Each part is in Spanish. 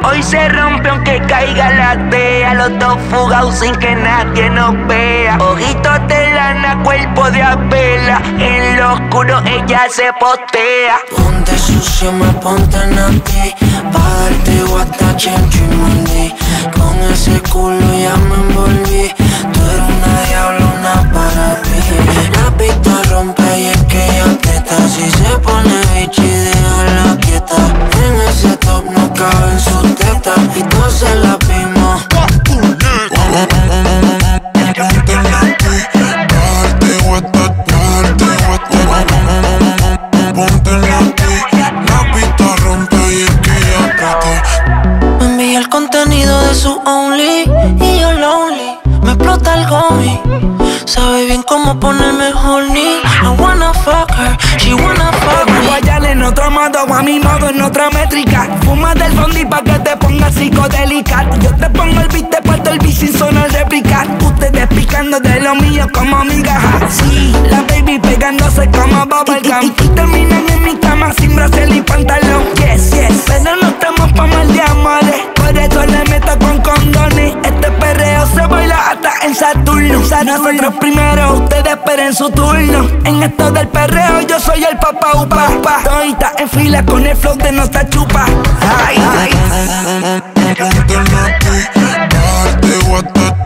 Hoy se rompe aunque caiga la tea. Los dos fugados sin que nadie nos vea. Ojitos de lana, cuerpo de abela. En lo oscuro ella se postea. Ponte sucio, me ponte en ti. Pa' darte guata, chencho y mandí. Con ese culo ya me envolví. Tú eres una diablona para ti. La pista rompe y es que ella aprieta. Si se pone bichi, déjala quieta. En ese top no caben sus tetas. Y todos se la vimos. Ponte en la ti. Darte guata, ponte en la ti. La pista rompe y es que ella aprieta. Me envía el contenido de su Only y yo lonely. Me explota el gomi. Sabe bien cómo ponerme horny. I wanna fuck her, she wanna fuck me. Guayale en otro modo, a mi modo en otra métrica. Fuma del fondi pa' que te pongas psicodélica. Yo te pongo el beat, te parto el beat sin sonar réplica. Ustedes picando de lo mío como migaja. Sí, la baby pegándose como bubblegum. Y terminan en mi cama sin brasil y pantalón. Yes, yes, pero no estamos pa' mal de amores. Por eso le meto con condones. Este perreo se baila hasta en Saturno. Nosotros primero, ustedes esperen su turno. En esto del perreo yo soy el papá upa. Todita en fila con el flow de nuestra chupa. Ay, ay. Ponte en la ti. Darte guata,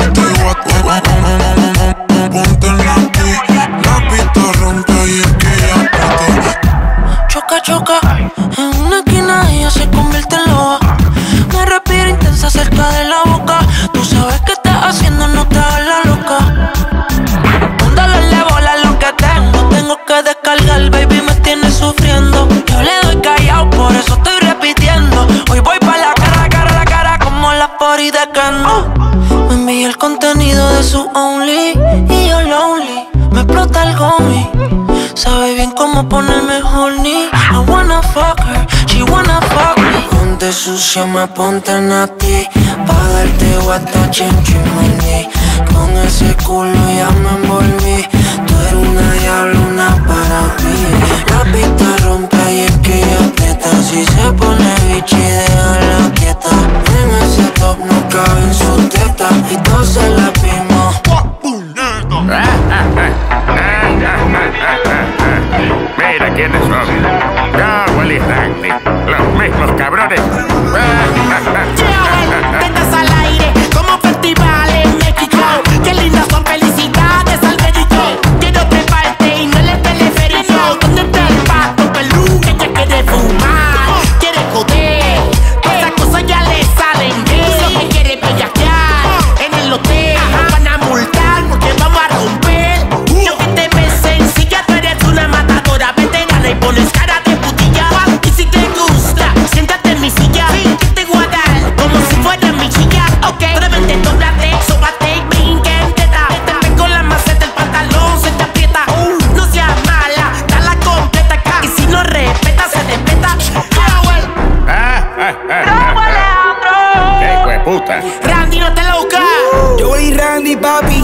ponte en la ti. La pista rompe y es que ella aprieta. Choca, choca. En una esquina ella se convierte en loba. Me respira intensa cerca de la boca. Tú sabes que estás haciendo, no te hagas la loca. Un dolor le bola lo que tengo que descargar, baby, me tiene sufriendo. Yo le doy callado, por eso estoy repitiendo. Hoy voy pa' la cara, como la pori de Kendo. Me envía el contenido de su Only y yo lonely. Me explota el gomi. Sabe bien cómo ponerme horny. I wanna fuck her, she wanna fuck me. Ponte sucio, me ponte en ti. Pa' darte guata, chencho y mandí. Con ese culo ya me envolví. Tú eres una diablona para ti. La pista rompe y es que ella aprieta. Si se pone bichi, déjala quieta. En ese top no caben sus tetas. Y todos se la vimos. Mira quiénes son. Cowell y Randy, los mismos cabrones. Tetas al aire, como festival en México. Qué lindas son, felicidades al médico. Quiero treparte y no le teleférico. ¿Dónde está el pato pelú que ya quiere fumar? Quiere joder, esas cosas ya le salen bien. Lo que quiere bellaquear en el hotel. Nos van a multar porque vamos a romper. Yo que te ves sencilla, tú eres una matadora veterana y pones cara de putilla. Y si te gusta, siéntate en mi silla. Que te voy a dar como si fuera mi chica. Ok, brevemente dóblate, sóbate y brinque en teta. Te ven con la maceta, el pantalón se te aprieta. No seas mala, dala completa acá. Y si no respeta, se respeta. ¡Qué hijo de puta! Randy, no te loca. Yo y Randy, papi.